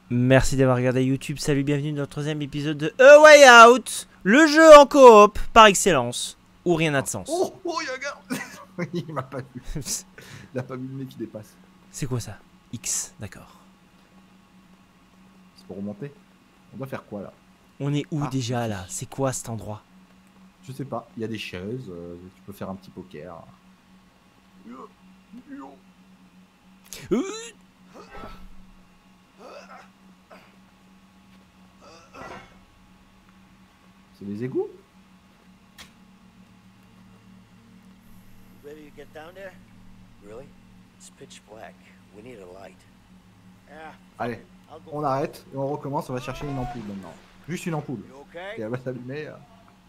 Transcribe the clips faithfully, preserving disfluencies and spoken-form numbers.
Merci d'avoir regardé YouTube. Salut, bienvenue dans le troisième épisode de A Way Out, le jeu en coop par excellence, où rien n'a de sens. Oh, oh, y'a un gars. Il m'a pas vu. Il a pas vu le nez qui dépasse. C'est quoi ça? X, d'accord. C'est pour remonter. On doit faire quoi là? On est où Ah, déjà là? C'est quoi cet endroit? Je sais pas. Il y a des chaises. Euh, tu peux faire un petit poker. Euh, C'est les égouts? Ready to get down there? Really? It's pitch black. We need a light. Ah, Allez, I'll go. on arrête et on recommence. On va chercher une ampoule maintenant. Juste une ampoule. You Et okay? elle va s'allumer. euh.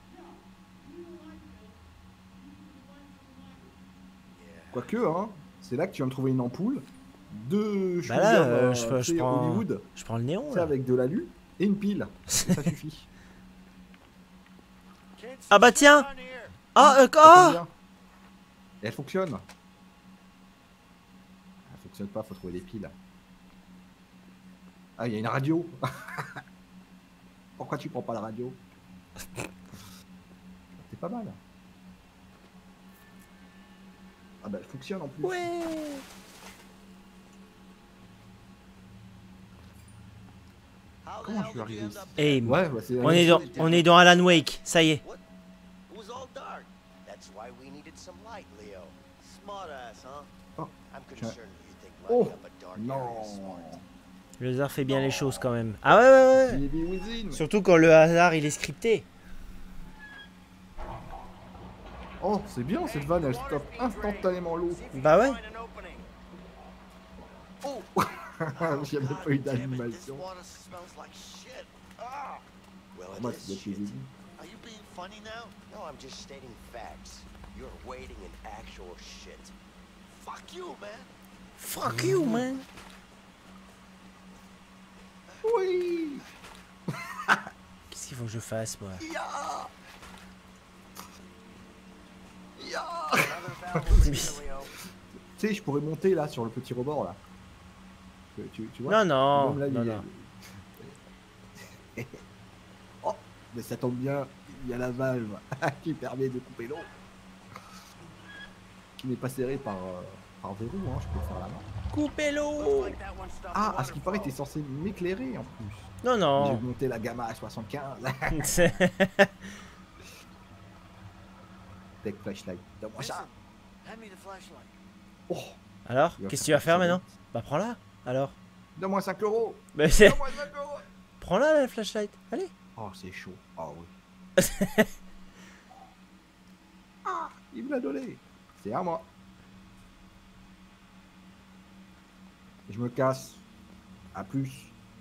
Quoique, hein, c'est là que tu vas me trouver une ampoule. Deux Bah là, chewing-gums, euh, euh, je, tu je sais, prends, Hollywood. je prends le néon C'est là. avec de l'alu et une pile. Et ça suffit. Can't see Ah bah shit tiens. down here. Ah, euh, Ça tombe ah bien. Et elle fonctionne. Elle fonctionne pas, faut trouver des piles. Ah, il y a une radio. Pourquoi tu prends pas la radio? C'est pas mal. Ah bah elle fonctionne en plus. Ouais. How the Comment hell je suis did arrivé you end ici? up there? Hey, Ouais, bah c'est. on est dans, on est dans Alan Wake. Ça y est. What? It was all dark. That's why we needed some light, Leo. Smart ass, huh? Oh, I'm tiens. concerned you think Oh, lighting up a dark area non. is smart. Le hasard fait bien les choses quand même. Ah ouais, ouais, ouais. J B Within. Surtout quand le hasard il est scripté. Oh, c'est bien cette vanne, elle stoppe instantanément l'eau. Bah ouais. Find an opening. Oh. J'ai même pas eu Damn it, this d'animation. water smells like shit. Ah. Well, it Moi, is c'est bien que shit. les égouts. Are you being funny now? No, I'm just stating facts. You're wading in actual shit. Fuck you, man. Fuck you, man. Oui. Qu'est-ce qu'il faut que je fasse, moi? Ya. Ya. Another valve in here, Leo. Tu sais, je pourrais monter là sur le petit rebord là. Tu, tu, tu vois? Non, non, Même là, non, il y a- non. Oh, mais ça tombe bien, il y a la valve qui permet de couper l'eau. Qui n'est pas serrée par, euh, par verrou, hein, je peux le faire à la main. Coupez l'eau. Looks like that one stopped Ah, the à ce qui paraît, t'es waterfall. censé m'éclairer en plus. Non, J'ai non. monté la gamma à soixante-quinze. Tech flashlight. Donne-moi ça. Hand me the flashlight. Oh, Alors, il va qu'est-ce que tu faire vas faire ça maintenant? vite. Bah prends-la. Alors. Donne-moi cinq euros. Bah c'est. Donne-moi cinq euros. Prends-la la flashlight. Allez. Oh, c'est chaud. Oh oui. Ah, il me l'a donné. C'est à moi. Je me casse. À plus.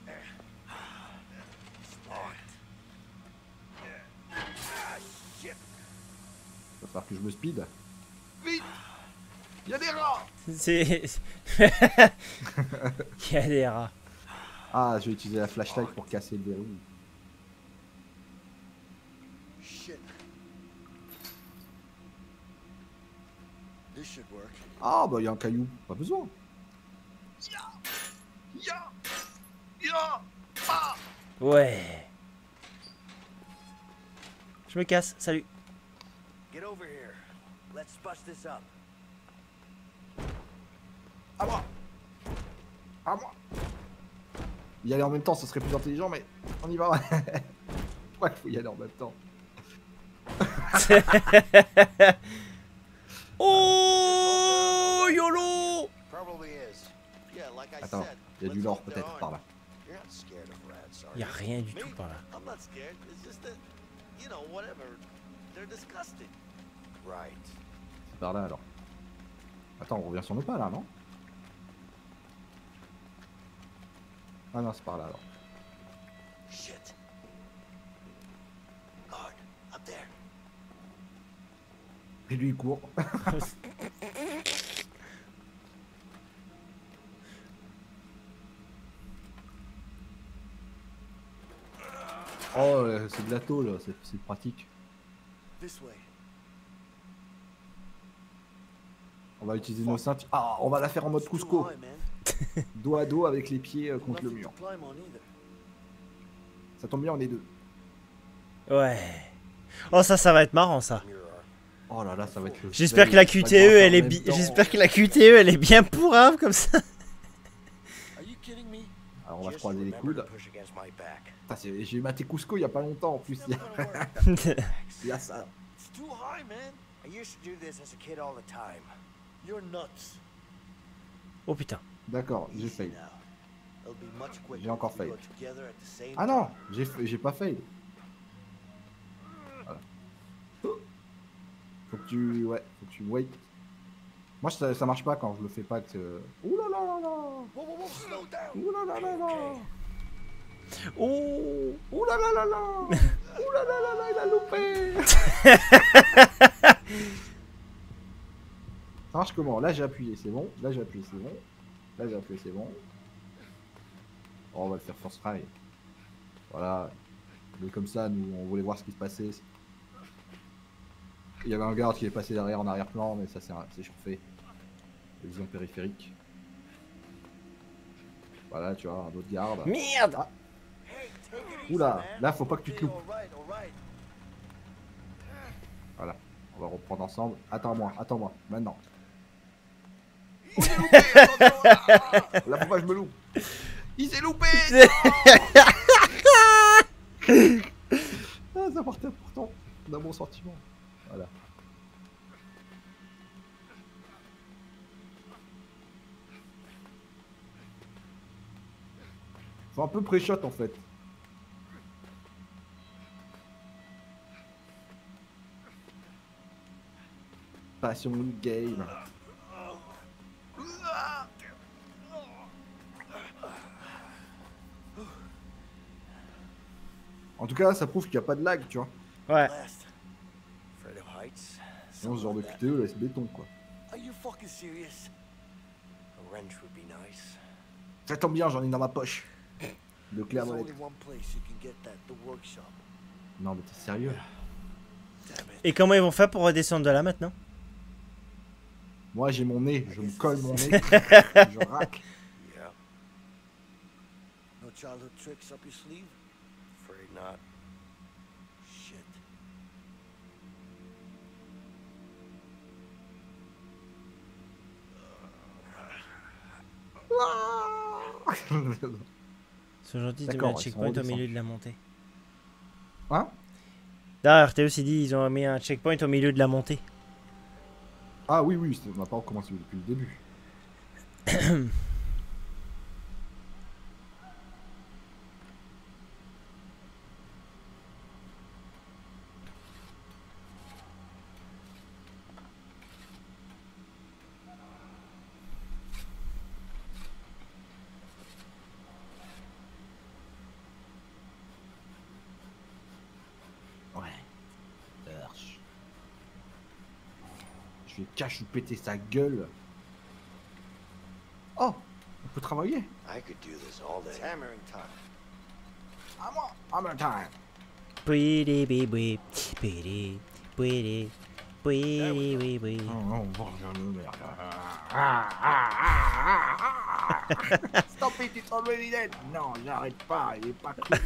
Il va falloir que je me speed. Vite. Il y a des rats. C'est. Il y a des rats. Ah, je vais utiliser la flashlight pour casser le verrou. Shit. This should work. Ah, bah il y a un caillou. Pas besoin. Ya. Ya. Ya. Ah. Ouais. Je me casse. Salut. Get over here. Let's bust this up. À moi. À moi. Y aller en même temps, ce serait plus intelligent, mais on y va. Pourquoi il faut y aller en même temps? Oh YOLO. Probably is. Yeah, like I Attends, said. il y a du let's lore hope there peut-être aren't. par là. You're not scared of rats, are Y a you? rien du Me? tout par là. I'm not scared. It's just that, you know, whatever. They're disgusting. Right. C'est par là alors. Attends, on revient sur nos pas là, non? Ah non, c'est par là alors. Shit. Guard, up there. Et lui il court. Oh, euh, c'est de la tôle, c'est c'est pratique. This way. On va utiliser nos ceintures. Ah, on va la faire en mode It's too Cusco. high, man. dos à dos avec les pieds euh, contre le mur. Ça tombe bien, on est deux. Ouais. Oh ça, ça va être marrant ça. Oh là là, ça va être le... J'espère que la Q T E, elle est bi... J'espère que la Q T E, elle est bien pourrave comme ça. Alors on va se croiser les coudes. J'ai eu maté Cusco il y a pas longtemps en plus. Il y a ça. Oh putain. D'accord, j'ai fail. J'ai encore fail. Ah non, j'ai j'ai pas fail. Voilà. Faut que tu... Ouais, faut que tu wait. Moi ça, ça marche pas quand je le fais pas que... Ouh là là là là. Ouh là là là là. Oh. Ouh là là là là. Ouh là là là là, il a loupé. Ça marche comment? Là j'ai appuyé, c'est bon. Là j'ai appuyé, c'est bon. Là j'ai appuyé, c'est bon. Oh, on va le faire force try. Voilà. Mais comme ça, nous on voulait voir ce qui se passait. Il y avait un garde qui est passé derrière en arrière-plan, mais ça c'est chauffé. Vision périphérique. Voilà, tu vois, un autre garde. Merde. Ah. Oula, là faut pas que tu te loupes. Voilà, on va reprendre ensemble. Attends-moi, attends-moi, maintenant. Là faut pas que je me loupe. Il s'est loupé. Ah, ça partait pourtant d'un bon sentiment. Voilà. Faut un peu pré-shot en fait. Passion game. En tout cas, ça prouve qu'il n'y a pas de lag, tu vois. Ouais. Sinon, ce genre de Q T E laisse béton, quoi. Ça tombe bien, j'en ai dans ma poche. De clair dans les... Non, mais t'es sérieux? Et comment ils vont faire pour redescendre de là maintenant? Moi, j'ai mon nez, je me colle mon nez. Je racle. No childhood tricks up your sleeve? Afraid not. Shit. C'est gentil de D'accord, mettre un ils checkpoint sont au milieu redescendus. de la montée. Hein? Là, R T E s'est dit ils ont mis un checkpoint au milieu de la montée. Ah oui, oui, on n'a pas recommencé depuis le début. Je vais cache ou péter sa gueule. Oh, on peut travailler. I could do this all day. It's hammering time. À moi, hammer time. Pwiri bibwi, pwiri, pwiri, pwiri bibwi. Stop it, it's already dead. Non, j'arrête pas, il est pas cool.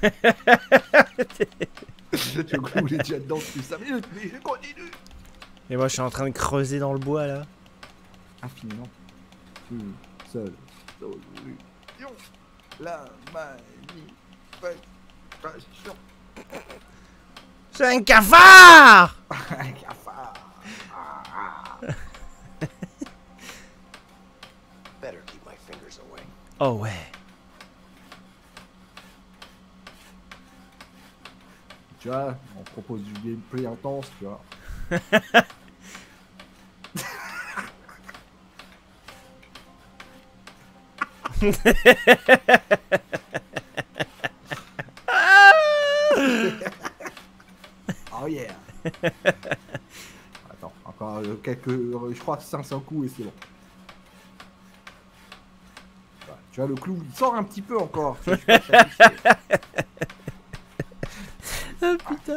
Je voulais déjà dedans depuis cinq minutes, mais je continue. Et moi je suis en train de creuser dans le bois là. Infiniment. Une seule solution. La manifestation. C'est un cafard. Un cafard. Better keep my fingers away. Oh ouais. Tu vois, on propose du gameplay intense, tu vois. Oh yeah. Attends, encore euh, quelques... Euh, je crois que cinq cents coups et c'est bon. Voilà, tu vois, le clou, il sort un petit peu encore. Tu vois, je suis pas satisfait. Oh putain.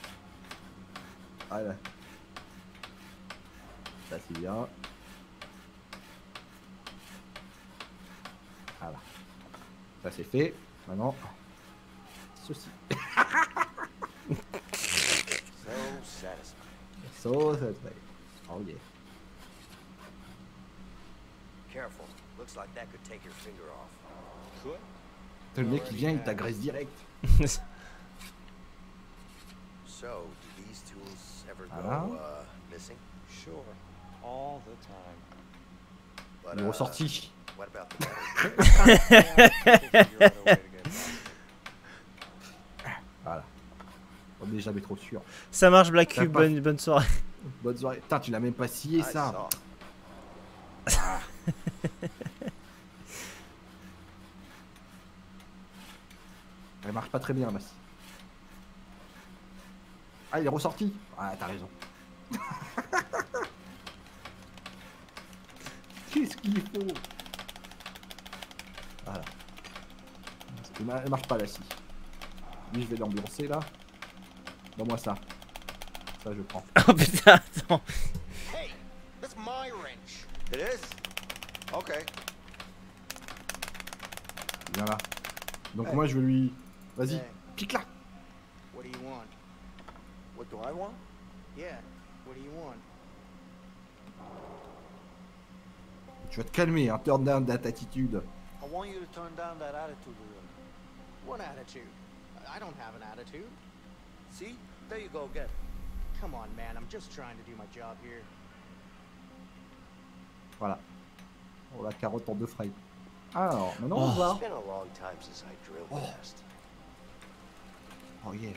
Voilà. Ça c'est bien. Voilà. Ça c'est fait. Maintenant, ceci. So satisfying. So satisfying. Oh yeah. Careful. Looks like that could take your finger off. Could? Le mec qui vient, il t'agresse direct. So, do these tools ever go Ah. uh, missing? Sure, all the time. But, Il est uh, ressorti. what about the battery? Voilà. On n'est jamais trop sûr. Ça marche, Black T'as Cube, pas- bonne, bonne soirée. Bonne soirée. Putain, tu l'as même pas scié I ça. saw. Elle marche pas très bien là. Ah, il est ressorti. Ah, t'as raison. Qu'est-ce qu'il faut? Voilà. Elle ma- elle marche pas la scie. Lui, je vais l'ambiancer là. Donne-moi ça. Ça, je prends. Oh putain, attends. Hey, that's my wrench. It is? Okay. Viens là. Donc Ouais. moi, je vais lui. Vas-y, Ouais. pique là. What do you want? What do I want? Yeah, what do you want? Tu vas te calmer, hein. Turn down that attitude. I want you to turn down that attitude a little. What attitude? I don't have an attitude. See? There you go again. Come on, man, I'm just trying to do my job here. Voilà. Oh, la carotte en deux frames. Alors, maintenant, on Oh. va voir. It's been a long time since I drilled Oh. past. Oh yeah.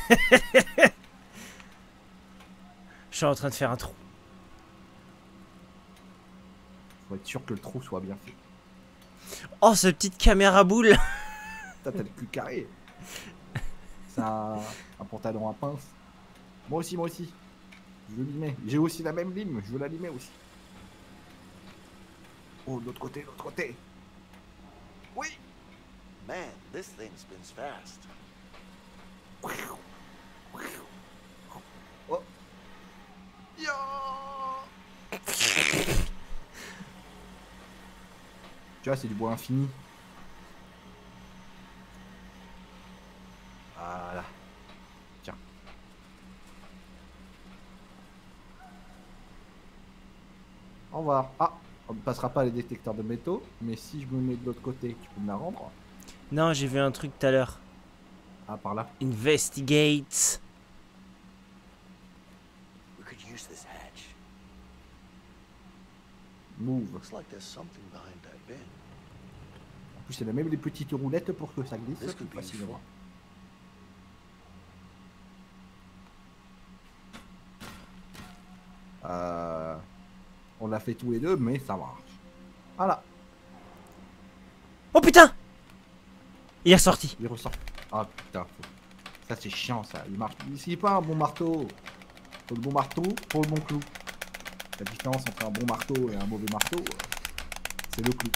Je suis en train de faire un trou. Faut être sûr que le trou soit bien fait. Oh, cette petite caméra boule. Putain, t'as le cul carré. C'est un, un pantalon à pince. Moi aussi, moi aussi. Je veux limer. J'ai aussi la même lime. Je veux la limer aussi. Oh, de l'autre côté, de l'autre côté. Oui. Man, this thing spins fast. Oh. Ya. Tu vois, c'est du bois infini. Voilà. Tiens. Au revoir. Ah, on ne passera pas les détecteurs de métaux, mais si je me mets de l'autre côté, tu peux me la rendre. Non, j'ai vu un truc tout à l'heure. Ah, par là. Investigate. We could use this hatch. Move. Looks like there's something behind that bin. En plus, elle a même les petites roulettes pour que ça glisse This plus could be facilement. Euh, on l'a fait tous les deux, mais ça marche. Voilà, Oh putain. Il est ressorti. il ressort. Ah putain, faut- ça c'est chiant ça. Il marche. C'est pas un bon marteau. Faut le bon marteau pour le bon clou. La différence entre un bon marteau et un mauvais marteau, euh, c'est le clou.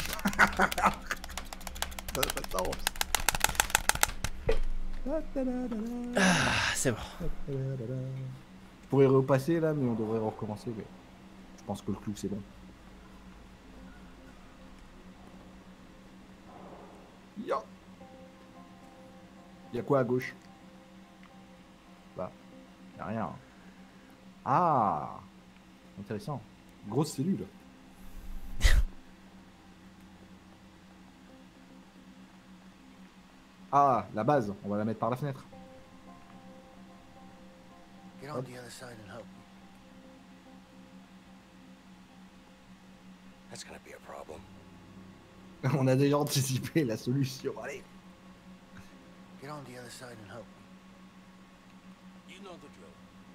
Ça n'a pas de sens. Ah, c'est bon. Je pourrais repasser là, mais on devrait recommencer. Mais je pense que le clou c'est bon. Ya. Il y a quoi à gauche? Bah, y a rien. Ah, intéressant. Grosse cellule. Ah, la base, on va la mettre par la fenêtre. Get on the other side and help me. That's gonna be a problem. On a déjà anticipé la solution. Allez. Get on the other side and help me. You know the drill.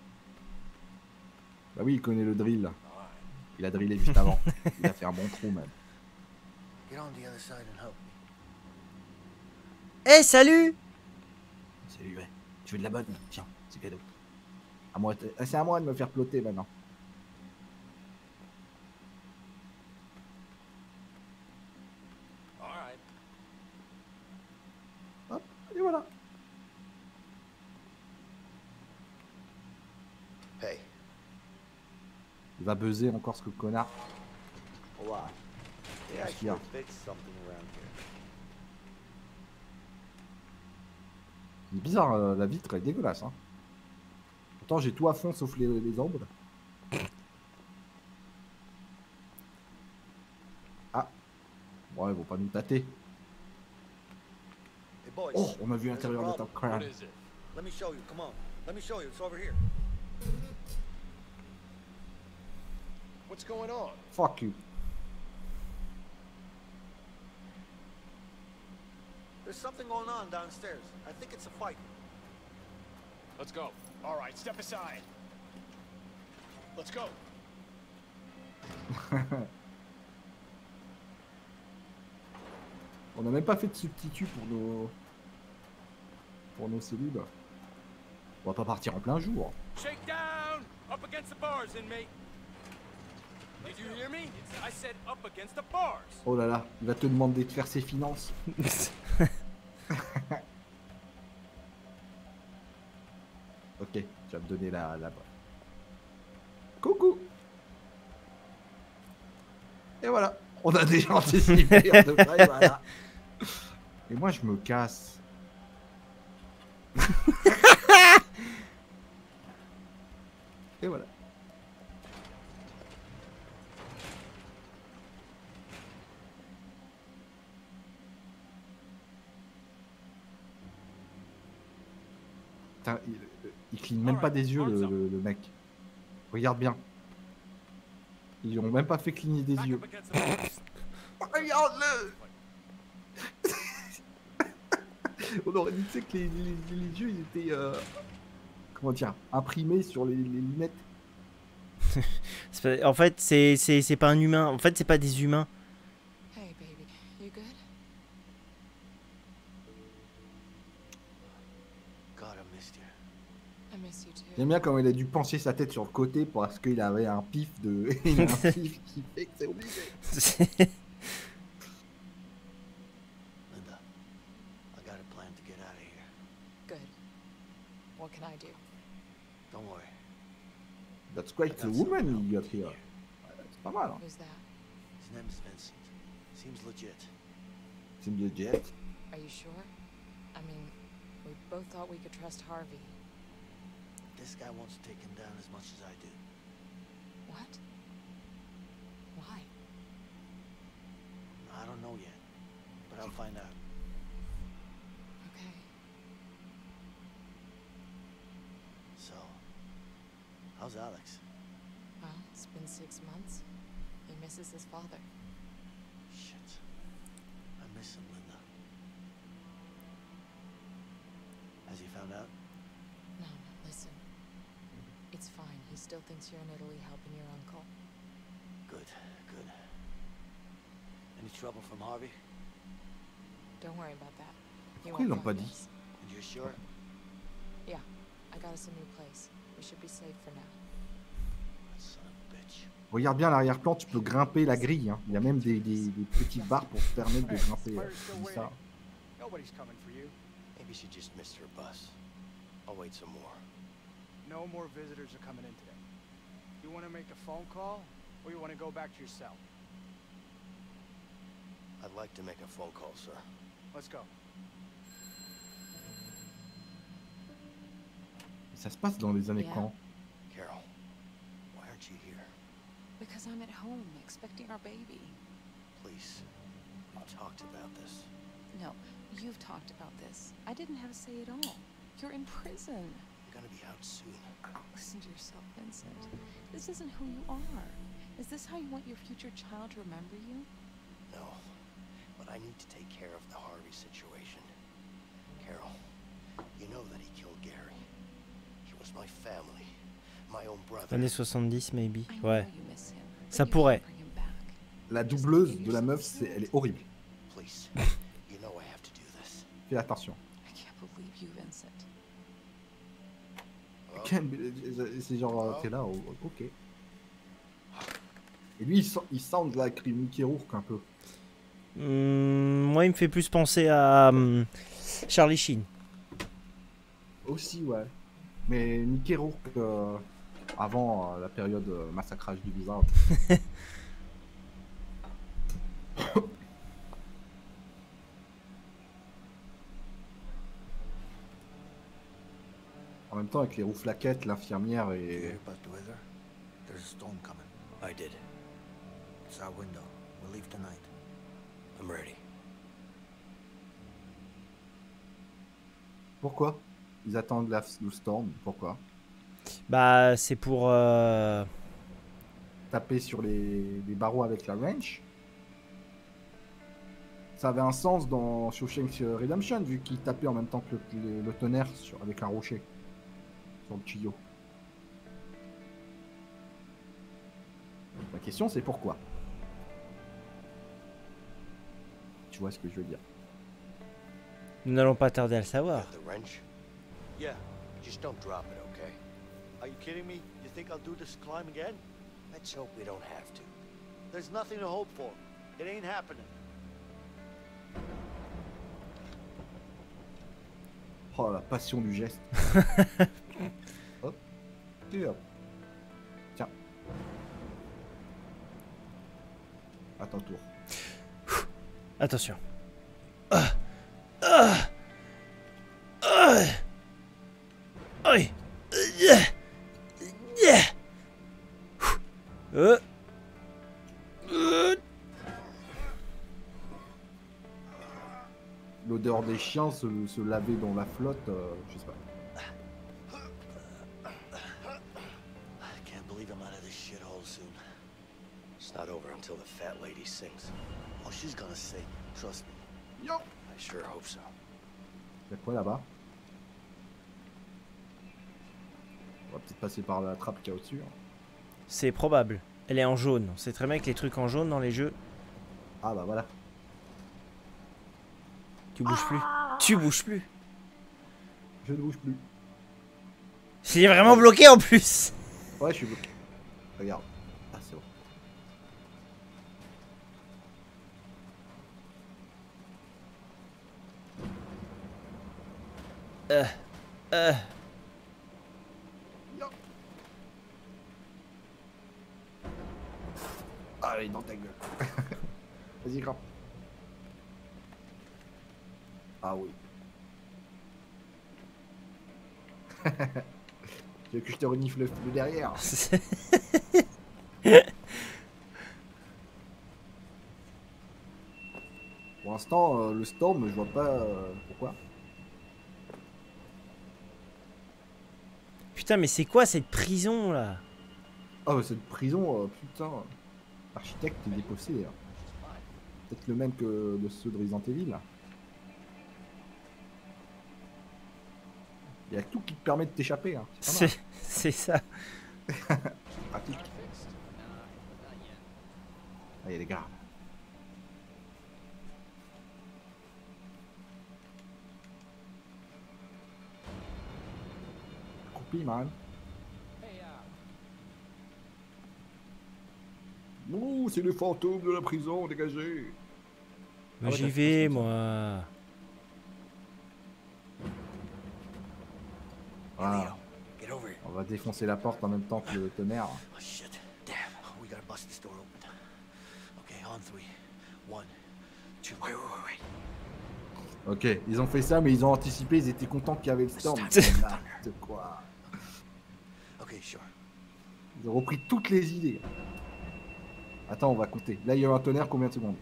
Bah oui, il connaît le drill. All right. Il a drillé juste avant. Il a fait un bon trou même. Get on the other side and help me. Eh, salut. Salut, ouais. Tu veux de la bonne? Tiens, c'est cadeau. À moi, de- c'est à moi de me faire plotter maintenant. All right. Hop, et voilà. Hey, Il va buzzer encore ce que le connard. Why? They Qu'est-ce qu'il y a? actually fix something around here. C'est bizarre, euh, la vitre est dégueulasse. Hein. Pourtant, j'ai tout à fond sauf les, les ombres. Ah. Bon, ils vont pas nous tâter. Hey boys, Oh, on a vu there's a l'intérieur de ta problem. crâne. is it? Let me show you. Come on. Let me show you. It's over here. What's going on? Fuck you. There's something going on downstairs. I think it's a fight. Let's go. All right, step aside. Let's go. On n'a même pas fait de substitut pour nos pour nos cellules. On va pas partir en plein jour. Shake down! Up against the bars, inmate! Did you hear me? I said up against the bars! Oh là là, il va te demander de faire ses finances. Ok, tu vas me donner la la. Coucou. Et voilà, on a déjà anticipé à peu près, voilà. Et moi je me casse. Et voilà. Putain, il, il cligne même pas des yeux le, le- le mec. Regarde bien. Ils ont même pas fait cligner des Back yeux. up against the bars. Regarde-le. On aurait dit tu sais, que les, les- les yeux ils étaient euh, comment dire, imprimés sur les, les lunettes. C'est pas- En fait, c'est c'est- c'est pas un humain. En fait, c'est pas des humains. Hey, baby, you good? God, I missed you. I miss you too. J'aime bien quand il a dû pencher sa tête sur le côté parce qu'il avait un pif de. Il a un pif qui fait que c'est obligé. Linda, I got a plan to get out of here. Good. What can I do? Don't worry. That's quite a woman you got here. C'est pas mal, hein. Who's that? His name is Vincent. Seems legit. C'est mieux jet. Are you sure? I mean, we both thought we could trust Harvey. This guy wants to take him down as much as I do. What? Why? I don't know yet, but I'll find out. Okay. So, how's Alex? Well, it's been six months. He misses his father. Shit. I miss him, Linda. Has he found out? No, listen. It's fine. He still thinks you're in Italy helping your uncle. Good, good. Any trouble from Harvey? Don't worry about that. He Pourquoi ils won't l'ont pas find dit? us. And you're sure? Yeah, I got us a new place. We should be safe for now. That son of a bitch. Regarde bien l'arrière-plan, tu peux grimper la grille. Hein. Il y a même des, des, des petites barres pour te permettre de grimper. euh, je dis ça. Nobody's coming for you. Maybe she just missed her bus. I'll wait some more. No more visitors are coming in today. You want to make a phone call, or you want to go back to your cell? I'd like to make a phone call, sir. Let's go. Ça se passe dans les années Yeah. quand? Carol, why aren't you here? Because I'm at home expecting our baby. Please, we talked about this. No, you've talked about this. I didn't have a say at all. You're in prison. You're gonna be out soon. Listen to yourself, Vincent. This isn't who you are. Is this how you want your future child to remember you? No, but I need to take care of the Harvey situation. Carol, you know that he killed Gary. He was my family, my own brother. Années soixante-dix, maybe. I know Ouais. you miss him, but Ça you pourrait. can't bring him back. La doubleuse de la meuf, c'est, elle est horrible. Please, you know I have to do this. Fais attention. I can't believe you, Vincent. Ken, c'est genre, euh, t'es là, oh, ok. Et lui, il, so- il sound like Mickey Rourke un peu. Hum, moi, il me fait plus penser à hum, Charlie Sheen. Aussi, ouais. Mais Mickey Rourke, euh, avant euh, la période euh, massacrage du visage. En même temps, avec les roues flaquettes, l'infirmière You hear et... about the weather? There's a storm coming. I did. It's our window. We'll leave tonight. I'm ready. Pourquoi ils attendent la, le storm? Pourquoi? Bah, c'est pour. Euh... Taper sur les, les barreaux avec la wrench. Ça avait un sens dans Shawshank Redemption, vu qu'il tapait en même temps que le, le, le tonnerre sur, avec un rocher sur le tuyau. La question, c'est pourquoi? Tu vois ce que je veux dire? Nous n'allons pas tarder à le savoir. Got the wrench? Yeah. Just don't drop it, okay? Are you kidding me? You think I'll do this climb again? Let's hope we don't have to. There's nothing to hope for. It ain't happening. Oh, la passion du geste. Hop. Et hop. Tiens. À ton tour. Attention. Ah. Ah. Ah. Aïe. Yeah. Yeah. Euh. Euh. L'odeur des chiens se, se laver dans la flotte, euh, je sais pas. I can't believe I'm out of this shithole soon. It's not over until the fat lady sings. Oh, she's gonna sing. Trust me. Yo. I sure hope so. Y'a quoi là-bas? On va peut-être passer par la trappe qu'il y a au-dessus. Hein. C'est probable. Elle est en jaune. On sait très bien que les trucs en jaune dans les jeux, Ah bah voilà. tu bouges plus. Tu bouges plus. Je ne bouge plus. C'est vraiment bloqué en plus. Ouais, je suis bloqué. Regarde. Ah, c'est bon. Euh. Euh. Allez, dans ta gueule. Vas-y, grimpe. Ah oui. Tu veux que je te renifle le, le derrière? Pour l'instant, euh, le storm, je vois pas euh, pourquoi. Putain, mais c'est quoi cette prison là? Ah, mais cette prison, euh, putain. L'architecte est dépossédé. Hein. Peut-être le même que de ceux de Resident Evil. Là. Il y a tout qui te permet de t'échapper. Hein. C'est c'est ça. Pratique. Allez les gars. Accroupi, man. Non, c'est le fantôme de la prison, dégagé. Moi Ah ouais, j'y t'as- vais, t'as- moi. Ah, Get over here. on va défoncer la porte en même temps que le tonnerre. Oh shit. Damn. We gotta bust this door open. Okay, on three. One, two. Wait, wait, wait, wait. Ok, ils ont fait ça, mais ils ont anticipé, ils étaient contents qu'il y avait le storm. Stop. N'importe quoi. Okay, sure. Ils ont repris toutes les idées. Attends, on va compter. Là, il y a eu un tonnerre, combien de secondes?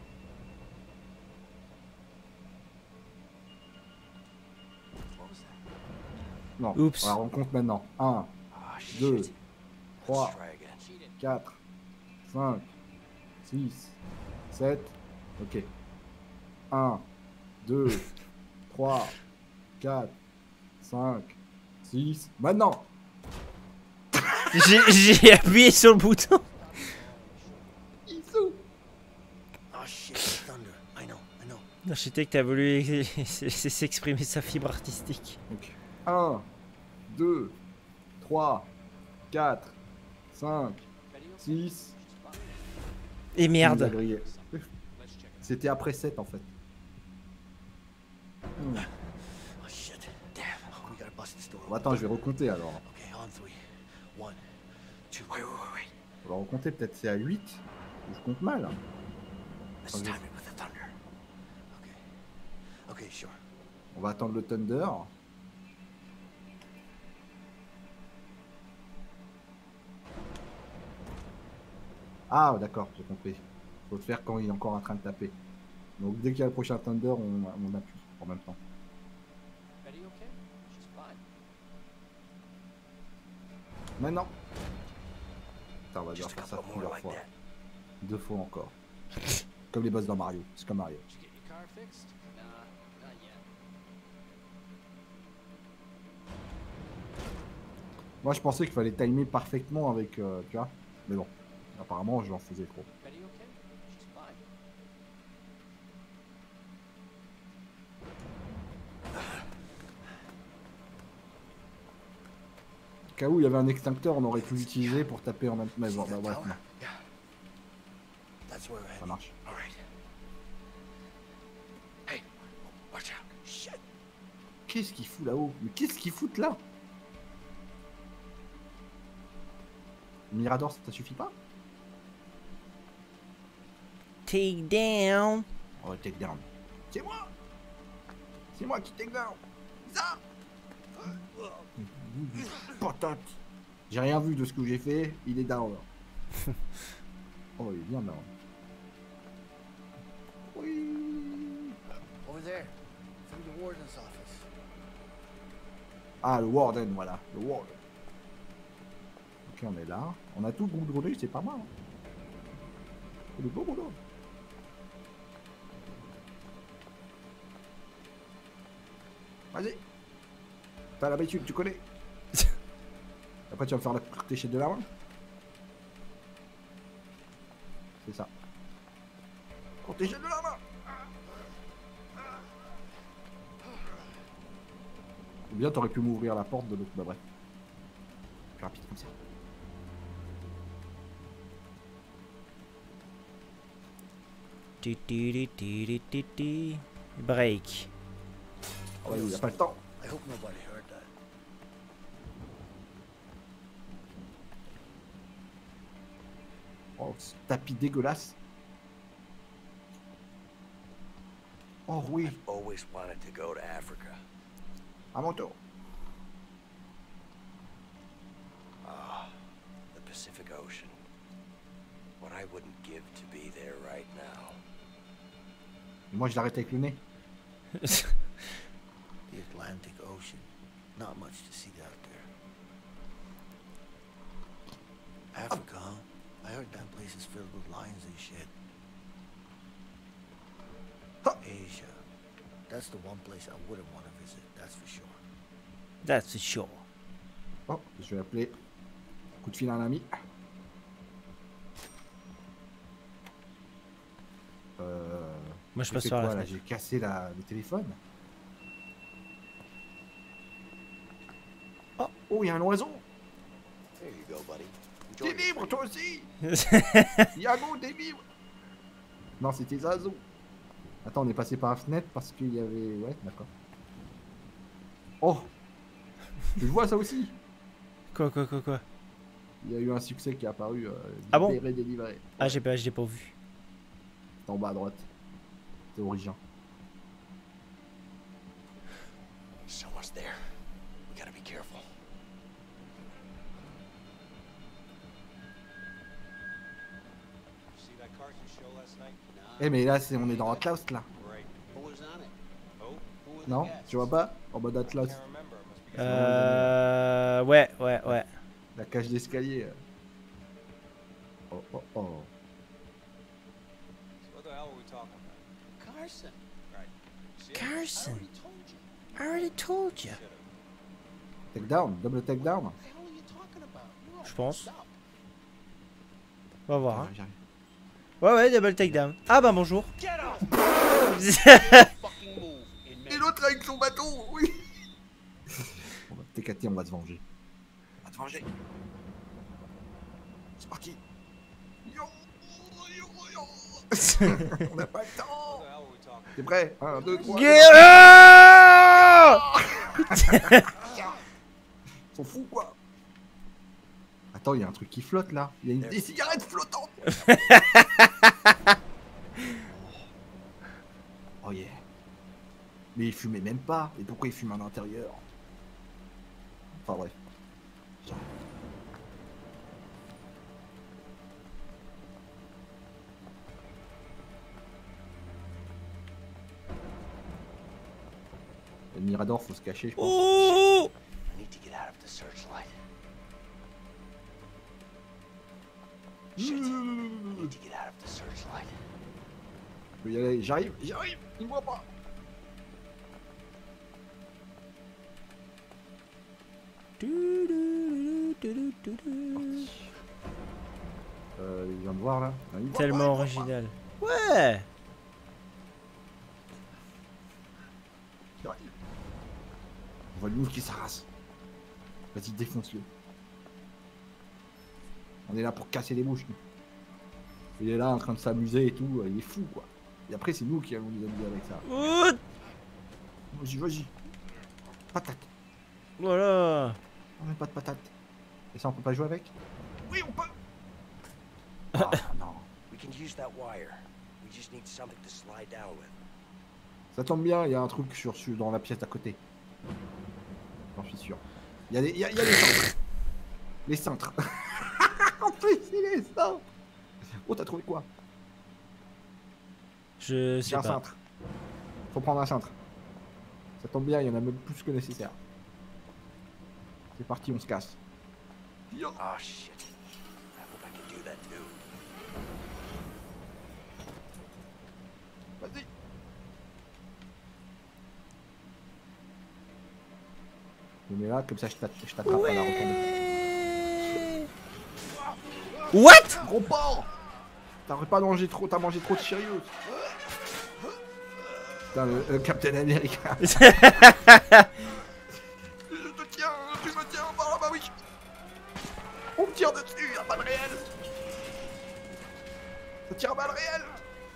Non, Oups. alors on compte maintenant. un, Oh shit. deux, Let's trois, try again. quatre, cinq, six, sept. Ok. un, deux, trois, quatre, cinq, six. Maintenant! J'ai j'ai appuyé sur le bouton. Issou! Oh shit. Thunder. I know. I know. L'architecte a voulu s'exprimer sa fibre artistique. Ok. un, deux, trois, quatre, cinq, six. Et Il nous a merde. grillé. C'était après sept en fait. Hmm. Oh shit. Damn. We gotta bust this door Bon, open. attends, je vais recompter alors. Okay, on three. One, two. Wait, wait, wait, wait. On va recompter, peut-être c'est à huit. Je compte mal. Let's time it with the thunder. Okay. Okay, sure. On va attendre le thunder. Ah d'accord, j'ai compris. Faut le faire quand il est encore en train de taper. Donc dès qu'il y a le prochain thunder, on, on appuie en même temps. Betty okay? She's fine. Maintenant. Putain, on va devoir Just a faire ça couple more plusieurs like fois. that. Deux fois encore. Comme les boss dans Mario. C'est comme Mario. Did you get your car fixed? Nah, not yet. Moi je pensais qu'il fallait timer parfaitement avec... Euh, tu vois. Mais bon. Apparemment j'en faisais trop. Betty okay? She's fine. Au cas où il y avait un extincteur, on aurait pu l'utiliser pour taper en même temps. Mais bon, bah bref, non. Yeah. That's where we're Ça heading. marche. All right. Hey, watch out. Shit. Qu'est-ce qu'il fout là-haut? Mais qu'est-ce qu'il fout là? Mirador, ça suffit pas? Take down. Oh, take down. C'est moi! C'est moi qui take down! Ça! Patate! J'ai rien vu de ce que j'ai fait, il est down. Oh, il est bien down. Oui! Over there. Through the warden's office. Ah, le warden, voilà. Le warden. Ok, on est là. On a tout goudronné, c'est pas mal. C'est le beau boulot. Vas-y. T'as l'habitude, tu connais. Après, tu vas me faire la t'échelle de la main. C'est ça. Oh, t'échelle de la main. Ou bien t'aurais pu m'ouvrir la porte de l'autre. Bah bref. Plus rapide comme ça. Ti, ti, ti, ti, ti, ti, ti. Break. Oh, il n'y a pas le temps. I hope nobody heard that. Oh, ce tapis dégueulasse. Oh oui, I've always wanted to go to Africa. à mon tour. Ah, the Pacific Ocean. What I wouldn't give to be there right now. Et moi, je l'arrête avec le nez. The Atlantic Ocean. Not much to see out there. Africa, huh? I heard that place is filled with lions and shit. Huh. Asia. That's the one place I wouldn't want to visit, that's for sure. That's for sure. Oh, je vais appeler. Coup de fil à un ami. Euh... Moi je j'ai passe fait par la quoi, là? fenêtre. J'ai cassé la... le téléphone. Oh, oh, il y a un oiseau. There you go, buddy. T'es Enjoy libre, your toi aussi. Yago, t'es libre. Non, c'était Zazo. Attends, on est passé par la fenêtre parce qu'il y avait... Ouais, d'accord. Oh, tu le vois ça aussi? Quoi, quoi, quoi, quoi? Il y a eu un succès qui est apparu. Euh, Ah bon? libéré, délivré. Ah, j'ai pas, j'ai pas vu. C'est en bas à droite. C'est Origin. Someone's there. We gotta be careful. See that cartoon show last night? Eh mais là, c'est on est dans Atlas là. Right. Who was on it? Oh, who were the Non? guests? Tu vois pas? En mode Atlas. Can't remember. Must be Euh... Ouais, ouais, ouais. La cage d'escalier. Oh oh oh. So what the hell were we talking about? Carson. Right. See it? Carson, I told you. I already told you. Should've. Take down, double take down. What the hell are you talking about? You're all Je pense. messed up. On va voir. Hein. J'arrive, j'arrive. Ouais, ouais, double takedown. Ah bah bonjour. Get out! Fucking move. Et l'autre avec son bateau, oui. On va T K T, on va se venger. On va se venger. C'est parti. Yo, yo, yo. On n'a pas le What temps. the hell were we talking T'es prêt? un, deux, trois. Guerre. Ils sont fous quoi. Attends, il y a un truc qui flotte là. Il y a une... des cigarettes flottantes. Oh yeah. Mais il fumait même pas. Et pourquoi il fume à l'intérieur? Enfin bref. Le Mirador, faut se cacher, je pense. Oh! I need to get out of the searchlight. Shit. I need to get out of the searchlight. Je peux y aller, j'arrive, j'arrive, il me voit pas. Euh, il vient me voir là. Ah, il me voit Tellement pas, il me voit original. Ouais. pas. J'arrive. On voit le move qui s'arrasse. Vas-y, défonce-le. On est là pour casser les mouches. Nous. Il est là en train de s'amuser et tout, il est fou quoi. Et après c'est nous qui allons nous amuser avec ça. Oh, Vas-y, vas-y. Patate. voilà. On met pas de patate. Et ça on peut pas jouer avec? Oui on peut. Ah non. We can use that wire. We just need something to slide down with. Ça tombe bien, il y a un truc sur, sur, dans la pièce d'à côté. J'en suis sûr. Il y a les, il y a, il y a les cintres. Les cintres. En plus il est cintres. Oh t'as trouvé quoi? Je sais C'est un pas. cintre. Faut prendre un cintre. Ça tombe bien, il y en a même plus que nécessaire. C'est parti, on se casse. Oh shit. I hope I can do that too. Vas-y. Je me mets là, comme ça je t'at- je t'attrape à la retourner. What? Gros porc! T'aurais pas mangé trop, t'as mangé trop de Cheerios. Putain, le, le Captain America. Je te tiens, tu me tiens par là-bas, oui. On me tire dessus, y'a pas de réel. Ça tire à balle réelle.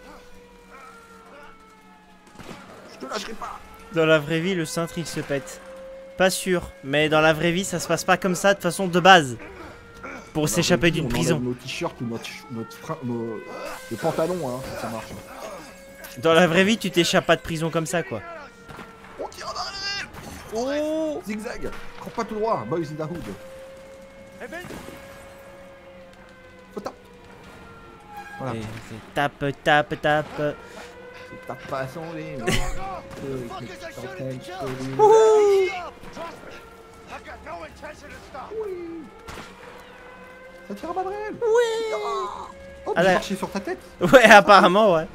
Je te lâcherai pas. Dans la vraie vie, le cintre il se pète. Pas sûr, mais dans la vraie vie, ça se passe pas comme ça de façon de base. Pour s'échapper d'une On prison. enlève nos t-shirts ou notre, notre frein, nos, nos pantalons, hein, ça marche. Dans la vraie vie, tu t'échappes pas de prison comme ça, quoi. On tire à balle réelle. Oh! Zigzag, cours pas tout droit, boys in the hood. Faut taper. Voilà. Et c'est tape, tape, tape. Tape pas son lit. I've got no intention to stop. Ça tire à balle réelle. Oui! Oh, Ah j'ai là- marché sur ta tête. Ouais, apparemment, ouais.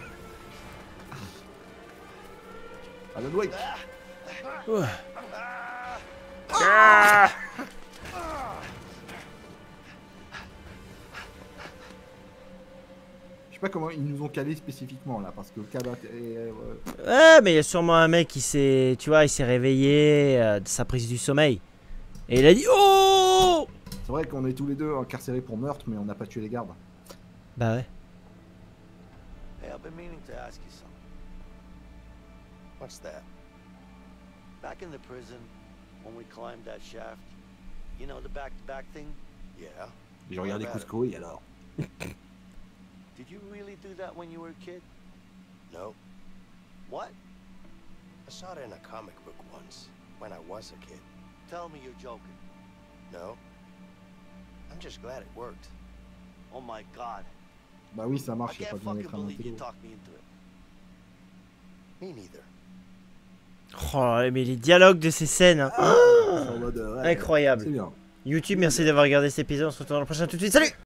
Alan Wake. Ouh. Je sais pas comment ils nous ont calé spécifiquement là, parce que le câble. Euh, Ouais, mais il y a sûrement un mec qui s'est, tu vois, il s'est réveillé euh, de sa prise du sommeil. Et il a dit oh! C'est vrai qu'on est tous les deux incarcérés pour meurtre, mais on n'a pas tué les gardes. Bah ouais. Hey, I've been meaning to ask you something. What's that? Back in the prison, when we climbed that shaft, you know the back-to-back thing? Yeah. J'ai regardé Cusco et alors. Did you really do that when you were a kid? No. What? I saw it in a comic book once, when I was a kid. Tell me you're joking. No. I'm just glad it worked. Oh my god. Bah oui, ça I marche, y'a pas can't besoin fucking d'être un believe you intello. talked me into it. Me neither. Oh, mais les dialogues de ces scènes, hein. En mode, ouais, Incroyable. C'est bien. YouTube, merci d'avoir regardé cet épisode. On se retrouve dans le prochain tout de suite. Salut!